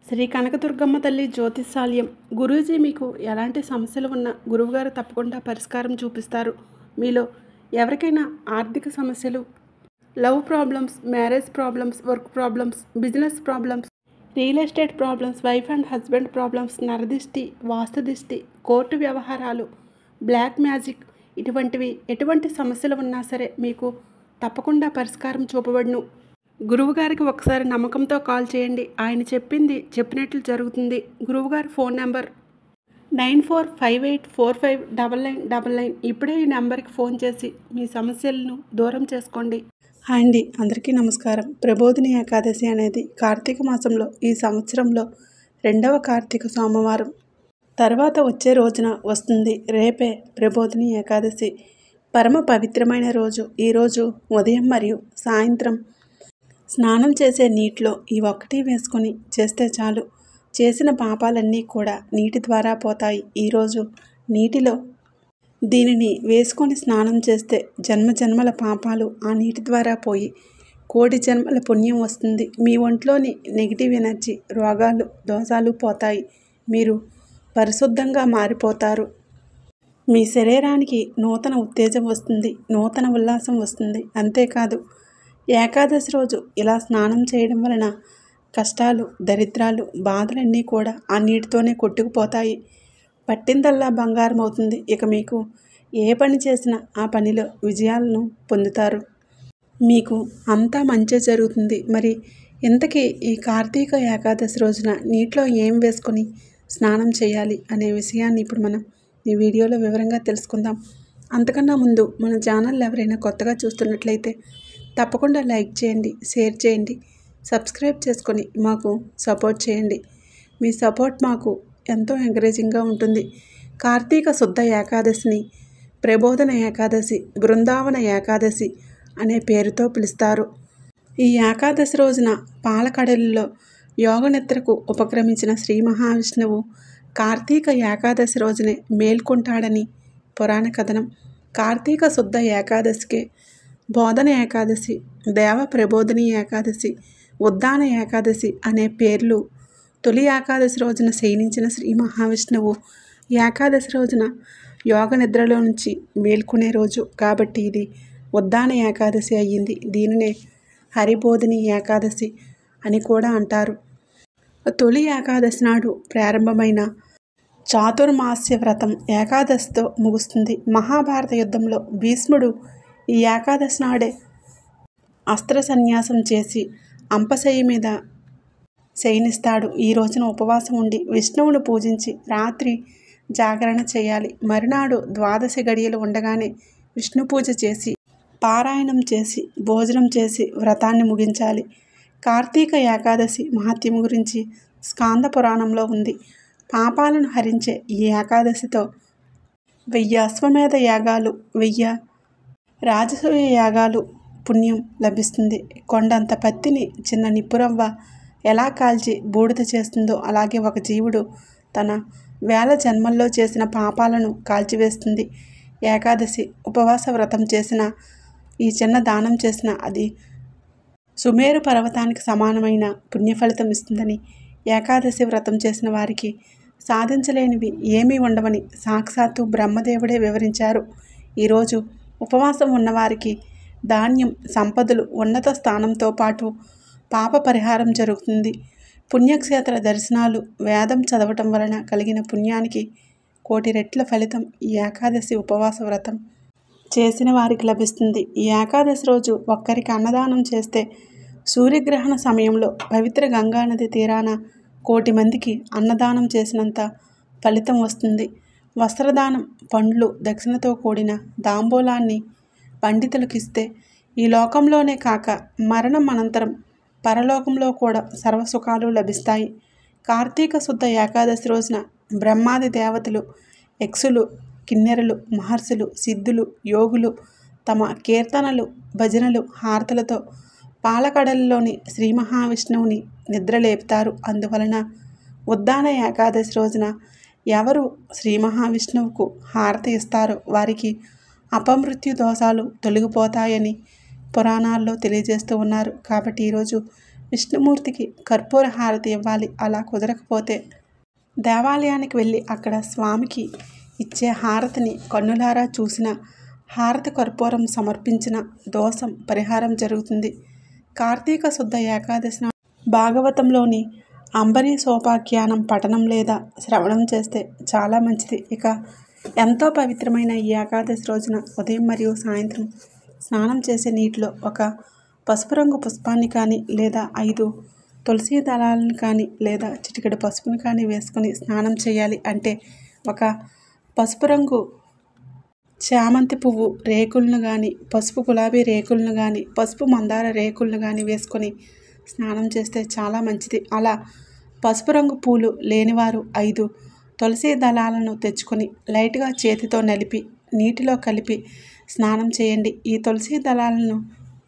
శ్రీ కనకదుర్గమ్మ తల్లి జ్యోతిష్యాలయం. గురూజీ మీకు ఎలాంటి సమస్యలు ఉన్నా గురువుగారు తప్పకుండా పరిష్కారం చూపిస్తారు. మీలో ఎవరికైనా ఆర్థిక సమస్యలు, love problems, marriage problems, work problems, business problems, real estate problems, wife and husband problems, నరదిష్టి, వాస్తుదిష్టి, కోర్టు వ్యవహారాలు, బ్లాక్ మ్యాజిక్, ఎటువంటి సమస్యలు ఉన్నా సరే మీకు తప్పకుండా పరిష్కారం చూపబడును. గురువుగారికి ఒకసారి నమ్మకంతో కాల్ చేయండి. ఆయన చెప్పినట్లు జరుగుతుంది. గురువుగారి ఫోన్ నెంబర్ 9458459999. ఇప్పుడే ఈ నెంబర్కి ఫోన్ చేసి మీ సమస్యలను దూరం చేసుకోండి. హాయ్ అండి, అందరికీ నమస్కారం. ప్రబోధిని ఏకాదశి అనేది కార్తీక మాసంలో ఈ సంవత్సరంలో 2వ కార్తీక సోమవారం తర్వాత వచ్చే రోజున వస్తుంది. రేపే ప్రబోధిని ఏకాదశి. పరమ పవిత్రమైన రోజు. ఈరోజు ఉదయం మరియు సాయంత్రం స్నానం చేసే నీటిలో ఈ ఒక్కటి వేసుకొని చేస్తే చాలు, చేసిన పాపాలన్నీ కూడా నీటి ద్వారా పోతాయి. ఈరోజు నీటిలో దీనిని వేసుకొని స్నానం చేస్తే జన్మజన్మల పాపాలు ఆ నీటి ద్వారా పోయి కోటి జన్మల పుణ్యం వస్తుంది. మీ ఒంట్లోని నెగిటివ్ ఎనర్జీ, రోగాలు, దోషాలు పోతాయి. మీరు పరిశుద్ధంగా మారిపోతారు. మీ శరీరానికి నూతన ఉత్తేజం వస్తుంది, నూతన ఉల్లాసం వస్తుంది. అంతేకాదు, ఏకాదశి రోజు ఇలా స్నానం చేయడం వలన కష్టాలు, దరిద్రాలు, బాధలన్నీ కూడా ఆ నీటితోనే కొట్టుకుపోతాయి. పట్టిందల్లా బంగారం అవుతుంది. ఇక మీకు ఏ పని చేసినా ఆ పనిలో విజయాలను పొందుతారు. మీకు అంతా మంచి జరుగుతుంది. మరి ఇంతకీ ఈ కార్తీక ఏకాదశి రోజున నీటిలో ఏం వేసుకొని స్నానం చేయాలి అనే విషయాన్ని ఇప్పుడు మనం ఈ వీడియోలో వివరంగా తెలుసుకుందాం. అంతకన్నా ముందు మన ఛానల్ ఎవరైనా కొత్తగా చూస్తున్నట్లయితే తప్పకుండా లైక్ చేయండి, షేర్ చేయండి, సబ్స్క్రైబ్ చేసుకొని మాకు సపోర్ట్ చేయండి. మీ సపోర్ట్ మాకు ఎంతో ఎంకరేజింగ్గా ఉంటుంది. కార్తీక శుద్ధ ఏకాదశిని ప్రబోధన ఏకాదశి, బృందావన ఏకాదశి అనే పేరుతో పిలుస్తారు. ఈ ఏకాదశి రోజున పాలకడలిలో యోగనిద్రకు ఉపక్రమించిన శ్రీ మహావిష్ణువు కార్తీక ఏకాదశి రోజునే మేల్కొంటాడని పురాణ కథనం. కార్తీక శుద్ధ ఏకాదశికే బోధన ఏకాదశి, దేవ ప్రబోధిని ఏకాదశి, ఉద్దాన ఏకాదశి అనే పేర్లు. తొలి ఏకాదశి రోజున శయనించిన శ్రీ మహావిష్ణువు ఏకాదశి రోజున యోగ నిద్రలో నుంచి మేల్కొనే రోజు కాబట్టి ఇది ఉద్దాన ఏకాదశి అయ్యింది. దీనినే హరిబోధిని ఏకాదశి అని కూడా అంటారు. తొలి ఏకాదశి నాడు ప్రారంభమైన చాతుర్మాస్య వ్రతం ఏకాదశితో ముగుస్తుంది. మహాభారత యుద్ధంలో భీష్ముడు ఈ ఏకాదశి నాడే అస్త్ర సన్యాసం చేసి అంపశయ్య మీద శయనిస్తాడు. ఈ రోజున ఉపవాసం ఉండి విష్ణువును పూజించి రాత్రి జాగరణ చేయాలి. మరునాడు ద్వాదశి గడియలు ఉండగానే విష్ణు పూజ చేసి, పారాయణం చేసి, భోజనం చేసి వ్రతాన్ని ముగించాలి. కార్తీక ఏకాదశి మహత్యం గురించి స్కాంద పురాణంలో ఉంది. పాపాలను హరించే ఈ ఏకాదశితో 1000 అశ్వమేధ యాగాలు, 1000 రాజసూయ యాగాలు పుణ్యం లభిస్తుంది. కొండంత పత్తిని చిన్న నిప్పురవ్వ ఎలా కాల్చి బూడిద చేస్తుందో అలాగే ఒక జీవుడు తన 1000 జన్మల్లో చేసిన పాపాలను కాల్చివేస్తుంది. ఏకాదశి ఉపవాస వ్రతం చేసిన, ఈ చిన్న దానం చేసిన అది సుమేరు పర్వతానికి సమానమైన పుణ్యఫలితం ఇస్తుందని, ఏకాదశి వ్రతం చేసిన వారికి సాధించలేనివి ఏమీ ఉండవని సాక్షాత్తు బ్రహ్మదేవుడే వివరించారు. ఈరోజు ఉపవాసం ఉన్నవారికి ధాన్యం, సంపదలు, ఉన్నత స్థానంతో పాటు పాప పరిహారం జరుగుతుంది. పుణ్యక్షేత్ర దర్శనాలు, వేదం చదవటం వలన కలిగిన పుణ్యానికి 1,000,000 రెట్ల ఫలితం ఈ ఏకాదశి ఉపవాస వ్రతం చేసిన వారికి లభిస్తుంది. ఈ ఏకాదశి రోజు ఒక్కరికి అన్నదానం చేస్తే సూర్యగ్రహణ సమయంలో పవిత్ర గంగానది తీరాన 1,000,000 మందికి అన్నదానం చేసినంత ఫలితం వస్తుంది. వస్త్రదానం, పండ్లు, దక్షిణతో కూడిన తాంబూలాన్ని పండితులకు ఇస్తే ఈ లోకంలోనే కాక మరణం అనంతరం పరలోకంలో కూడా సర్వసుఖాలు లభిస్తాయి. కార్తీక శుద్ధ ఏకాదశి రోజున బ్రహ్మాది దేవతలు, యక్షులు, కిన్నెరలు, మహర్షులు, సిద్ధులు, యోగులు తమ కీర్తనలు, భజనలు, హారతులతో పాలకడలిలోని శ్రీ మహావిష్ణువుని నిద్రలేపుతారు. అందువలన ఉద్దాన ఏకాదశి రోజున ఎవరు శ్రీ మహావిష్ణువుకు హారతి ఇస్తారో వారికి అపమృత్యు దోషాలు తొలగిపోతాయని పురాణాల్లో తెలియజేస్తూ ఉన్నారు. కాబట్టి ఈరోజు విష్ణుమూర్తికి కర్పూర హారతి ఇవ్వాలి. అలా కుదరకపోతే దేవాలయానికి వెళ్ళి అక్కడ స్వామికి ఇచ్చే హారతిని కన్నులారా చూసిన, హారతి కర్పూరం సమర్పించిన దోషం పరిహారం జరుగుతుంది. కార్తీక శుద్ధ ఏకాదశి నాడు భాగవతంలోని అంబరీ సోపాఖ్యానం పఠనం లేదా శ్రవణం చేస్తే చాలా మంచిది. ఇక ఎంతో పవిత్రమైన ఈ ఏకాదశి రోజున ఉదయం మరియు సాయంత్రం స్నానం చేసే నీటిలో ఒక పసుపు రంగు పుష్పాన్ని కానీ లేదా 5 తులసి దళాలను కానీ లేదా చిటికెడు పసుపును కానీ వేసుకొని స్నానం చేయాలి. అంటే ఒక పసుపు రంగు చామంతి పువ్వు రేకులను కానీ, పసుపు గులాబీ రేకులను కానీ, పసుపు మందార రేకులను కానీ వేసుకొని స్నానం చేస్తే చాలా మంచిది. అలా పసుపు రంగు పూలు లేనివారు 5 తులసి దళాలను తెచ్చుకొని లైట్గా చేతితో నలిపి నీటిలో కలిపి స్నానం చేయండి. ఈ తులసి దళాలను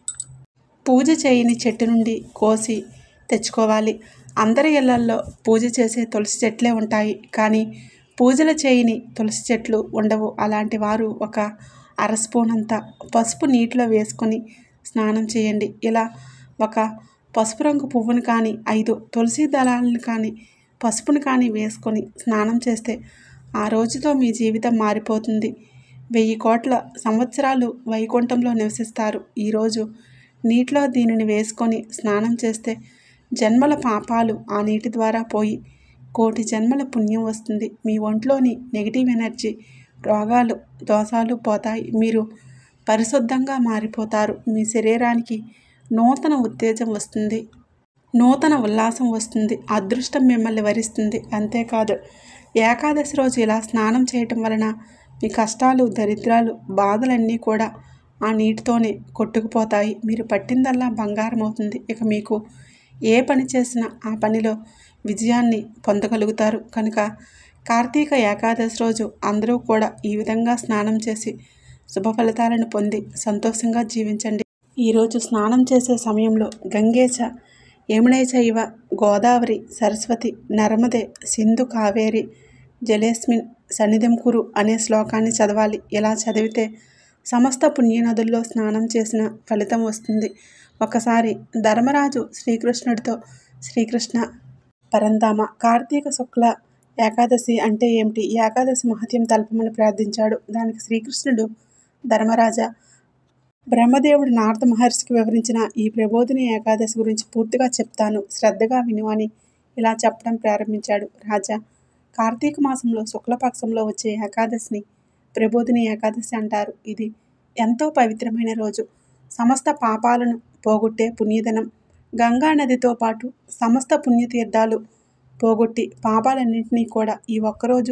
పూజ చేయని చెట్టు నుండి కోసి తెచ్చుకోవాలి. అందరి ఇళ్లల్లో పూజ చేసే తులసి చెట్లే ఉంటాయి, కానీ పూజలు చేయని తులసి చెట్లు ఉండవు. అలాంటి వారు ఒక అర స్పూన్ అంత పసుపు నీటిలో వేసుకొని స్నానం చేయండి. ఇలా ఒక పసుపు రంగు పువ్వును కానీ 5 తులసి దళాలను కానీ పసుపును కానీ వేసుకొని స్నానం చేస్తే ఆ రోజుతో మీ జీవితం మారిపోతుంది. 1000 కోట్ల సంవత్సరాలు వైకుంఠంలో నివసిస్తారు. ఈరోజు నీటిలో దీనిని వేసుకొని స్నానం చేస్తే జన్మల పాపాలు ఆ నీటి ద్వారా పోయి కోటి జన్మల పుణ్యం వస్తుంది. మీ ఒంట్లోని నెగిటివ్ ఎనర్జీ, రోగాలు, దోషాలు పోతాయి. మీరు పరిశుద్ధంగా మారిపోతారు. మీ శరీరానికి నూతన ఉత్తేజం వస్తుంది, నూతన ఉల్లాసం వస్తుంది. అదృష్టం మిమ్మల్ని వరిస్తుంది. అంతేకాదు, ఏకాదశి రోజు ఇలా స్నానం చేయటం వలన మీ కష్టాలు, దరిద్రాలు, బాధలన్నీ కూడా ఆ నీటితోనే కొట్టుకుపోతాయి. మీరు పట్టిందల్లా బంగారం అవుతుంది. ఇక మీకు ఏ పని చేసినా ఆ పనిలో విజయాన్ని పొందగలుగుతారు. కనుక కార్తీక ఏకాదశి రోజు అందరూ కూడా ఈ విధంగా స్నానం చేసి శుభ ఫలితాలను పొంది సంతోషంగా జీవించండి. ఈరోజు స్నానం చేసే సమయంలో గంగేచ యమునే చైవ గోదావరి సరస్వతి నర్మదే సింధు కావేరి జలేస్మిన్ సన్నిధిం కురు అనే శ్లోకాన్ని చదవాలి. ఇలా చదివితే సమస్త పుణ్యనదుల్లో స్నానం చేసిన ఫలితం వస్తుంది. ఒకసారి ధర్మరాజు శ్రీకృష్ణుడితో, శ్రీకృష్ణ పరంధామ, కార్తీక శుక్ల ఏకాదశి అంటే ఏమిటి, ఏకాదశి మహత్యం తెలపమని ప్రార్థించాడు. దానికి శ్రీకృష్ణుడు, ధర్మరాజా, బ్రహ్మదేవుడు నారద మహర్షికి వివరించిన ఈ ప్రబోధిని ఏకాదశి గురించి పూర్తిగా చెప్తాను, శ్రద్ధగా విను అని ఇలా చెప్పడం ప్రారంభించాడు. రాజా, కార్తీక మాసంలో శుక్లపక్షంలో వచ్చే ఏకాదశిని ప్రబోధిని ఏకాదశి అంటారు. ఇది ఎంతో పవిత్రమైన రోజు. సమస్త పాపాలను పోగొట్టే పుణ్యదినం. గంగా నదితో పాటు సమస్త పుణ్యతీర్థాలు పోగొట్టి పాపాలన్నింటినీ కూడా ఈ ఒక్కరోజు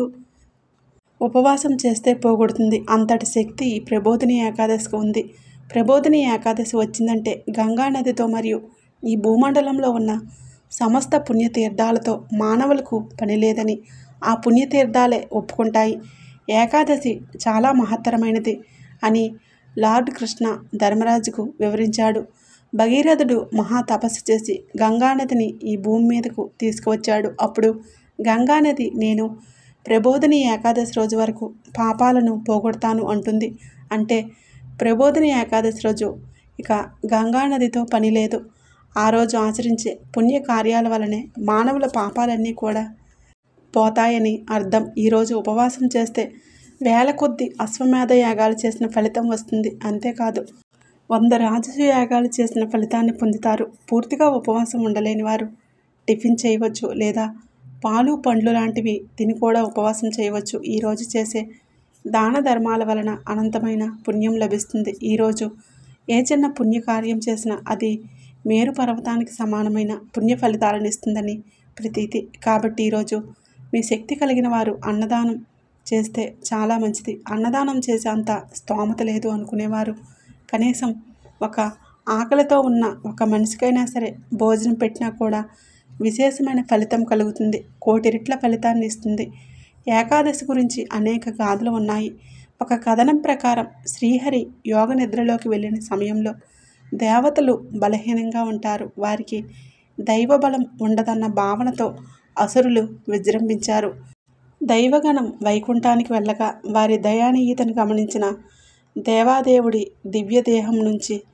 ఉపవాసం చేస్తే పోగొడుతుంది. అంతటి శక్తి ఈ ప్రబోధిని ఏకాదశికి ఉంది. ప్రబోధిని ఏకాదశి వచ్చిందంటే గంగా నదితో మరియు ఈ భూమండలంలో ఉన్న సమస్త పుణ్యతీర్థాలతో మానవులకు పని లేదని ఆ పుణ్యతీర్థాలే ఒప్పుకుంటాయి. ఏకాదశి చాలా మహత్తరమైనది అని లార్డ్ కృష్ణ ధర్మరాజుకు వివరించాడు. భగీరథుడు మహా తపస్సు చేసి గంగానదిని ఈ భూమి మీదకు తీసుకువచ్చాడు. అప్పుడు గంగానది, నేను ప్రబోధిని ఏకాదశి రోజు వరకు పాపాలను పోగొడతాను అంటుంది. అంటే ప్రబోధిని ఏకాదశి రోజు ఇక గంగానదితో పని లేదు. ఆ రోజు ఆచరించే పుణ్య కార్యాల వలనే మానవుల పాపాలన్నీ కూడా పోతాయని అర్థం. ఈరోజు ఉపవాసం చేస్తే వేల కొద్ది అశ్వమేధ యాగాలు చేసిన ఫలితం వస్తుంది. అంతేకాదు 100 రాజస యాగాలు చేసిన ఫలితాన్ని పొందుతారు. పూర్తిగా ఉపవాసం ఉండలేని వారు టిఫిన్ చేయవచ్చు లేదా పాలు, పండ్లు లాంటివి తిని కూడా ఉపవాసం చేయవచ్చు. ఈరోజు చేసే దాన ధర్మాల వలన అనంతమైన పుణ్యం లభిస్తుంది. ఈరోజు ఏ చిన్న పుణ్యకార్యం చేసినా అది మేరు పర్వతానికి సమానమైన పుణ్య ఫలితాలను ఇస్తుందని ప్రతీతి. కాబట్టి ఈరోజు మీ శక్తి కలిగిన వారు అన్నదానం చేస్తే చాలా మంచిది. అన్నదానం చేసే అంత స్తోమత లేదు అనుకునేవారు కనీసం ఒక ఆకలితో ఉన్న ఒక మనిషికైనా సరే భోజనం పెట్టినా కూడా విశేషమైన ఫలితం కలుగుతుంది. 1,000,000 రెట్ల ఫలితాన్ని ఇస్తుంది. ఏకాదశి గురించి అనేక గాథలు ఉన్నాయి. ఒక కథనం ప్రకారం శ్రీహరి యోగ నిద్రలోకి వెళ్ళిన సమయంలో దేవతలు బలహీనంగా ఉంటారు, వారికి దైవబలం ఉండదన్న భావనతో అసురులు విజృంభించారు. దైవగణం వైకుంఠానికి వెళ్ళగా వారి దయానీయతను గమనించిన దేవాదేవుడి దివ్య దేహం నుంచి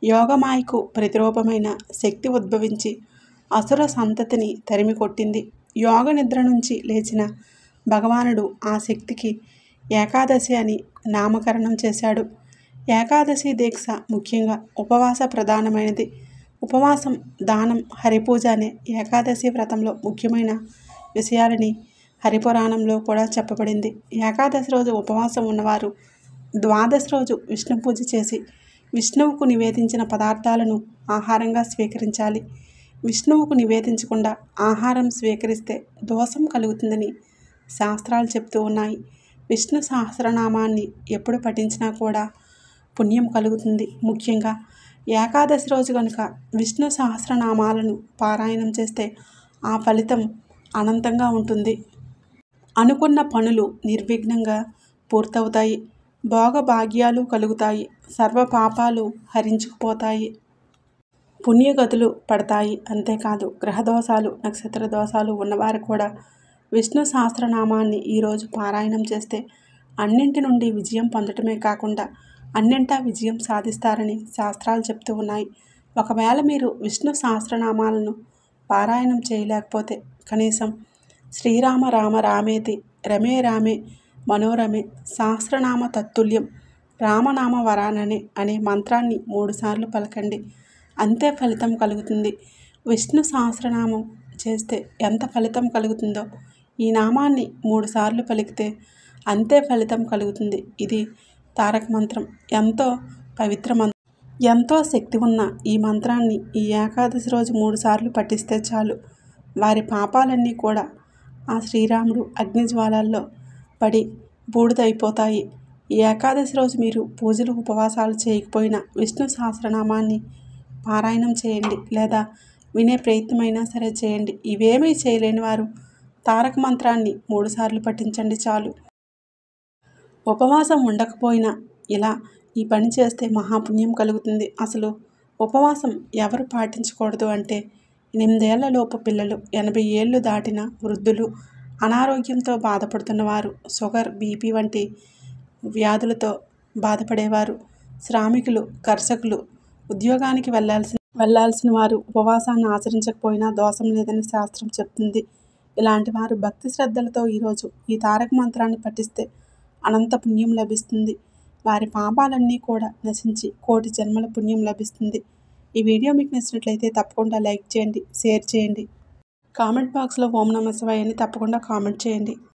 యోగమాయకు ప్రతిరూపమైన శక్తి ఉద్భవించి అసుర సంతతిని తరిమి కొట్టింది. యోగ నిద్ర నుంచి లేచిన భగవానుడు ఆ శక్తికి ఏకాదశి అని నామకరణం చేశాడు. ఏకాదశి దీక్ష ముఖ్యంగా ఉపవాస ప్రధానమైనది. ఉపవాసం, దానం, హరిపూజ అనే ఏకాదశి వ్రతంలో ముఖ్యమైన విషయాలని హరిపురాణంలో కూడా చెప్పబడింది. ఏకాదశి రోజు ఉపవాసం ఉన్నవారు ద్వాదశి రోజు విష్ణు పూజ చేసి విష్ణువుకు నివేదించిన పదార్థాలను ఆహారంగా స్వీకరించాలి. విష్ణువుకు నివేదించకుండా ఆహారం స్వీకరిస్తే దోషం కలుగుతుందని శాస్త్రాలు చెప్తూ ఉన్నాయి. విష్ణు సహస్రనామాన్ని ఎప్పుడు పఠించినా కూడా పుణ్యం కలుగుతుంది. ముఖ్యంగా ఏకాదశి రోజు కనుక విష్ణు సహస్రనామాలను పారాయణం చేస్తే ఆ ఫలితం అనంతంగా ఉంటుంది. అనుకున్న పనులు నిర్విఘ్నంగా పూర్తవుతాయి. భోగభాగ్యాలు కలుగుతాయి. సర్వ పాపాలు హరించుకుపోతాయి. పుణ్యగతులు పడతాయి. అంతేకాదు గ్రహదోషాలు, నక్షత్ర దోషాలు ఉన్నవారు కూడా విష్ణు సహస్రనామాన్ని ఈరోజు పారాయణం చేస్తే అన్నింటి నుండి విజయం పొందటమే కాకుండా అన్నింటా విజయం సాధిస్తారని శాస్త్రాలు చెప్తూ ఉన్నాయి. ఒకవేళ మీరు విష్ణు సహస్రనామాలను పారాయణం చేయలేకపోతే కనీసం శ్రీరామ రామ రామేతి రమే రామే మనోరమే సహస్రనామ తత్తుల్యం రామనామ వరాననే అనే మంత్రాన్ని 3 సార్లు పలకండి. అంతే ఫలితం కలుగుతుంది. విష్ణు సహస్రనామం చేస్తే ఎంత ఫలితం కలుగుతుందో ఈ నామాన్ని 3 సార్లు పలికితే అంతే ఫలితం కలుగుతుంది. ఇది తారక మంత్రం. ఎంతో పవిత్ర మంత్రం. ఎంతో శక్తి ఉన్న ఈ మంత్రాన్ని ఈ ఏకాదశి రోజు 3 సార్లు పఠిస్తే చాలు. వారి పాపాలన్నీ కూడా ఆ శ్రీరాముడు అగ్నిజ్వాలల్లో పడి బూడిదైపోతాయి. ఈ ఏకాదశి రోజు మీరు పూజలు, ఉపవాసాలు చేయకపోయినా విష్ణు సహస్రనామాన్ని పారాయణం చేయండి, లేదా వినే ప్రయత్నమైనా సరే చేయండి. ఇవేమీ చేయలేని వారు తారక మంత్రాన్ని 3 సార్లు పఠించండి చాలు. ఉపవాసం ఉండకపోయినా ఇలా ఈ పని చేస్తే మహాపుణ్యం కలుగుతుంది. అసలు ఉపవాసం ఎవరు పాటించకూడదు అంటే 8 ఏళ్లలోపు పిల్లలు, 80 ఏళ్లు దాటిన వృద్ధులు, అనారోగ్యంతో బాధపడుతున్నవారు, షుగర్, బీపీ వంటి వ్యాధులతో బాధపడేవారు, శ్రామికులు, కర్షకులు, ఉద్యోగానికి వెళ్లాల్సిన వారు ఉపవాసాన్ని ఆచరించకపోయినా దోషం లేదని శాస్త్రం చెప్తుంది. ఇలాంటి వారు భక్తి శ్రద్ధలతో ఈరోజు ఈ తారక మంత్రాన్ని పఠిస్తే అనంత పుణ్యం లభిస్తుంది. వారి పాపాలన్నీ కూడా నశించి కోటి జన్మల పుణ్యం లభిస్తుంది. ఈ వీడియో మీకు నచ్చినట్లయితే తప్పకుండా లైక్ చేయండి, షేర్ చేయండి. కామెంట్ బాక్స్లో ఓం నమః శివాయ అని తప్పకుండా కామెంట్ చేయండి.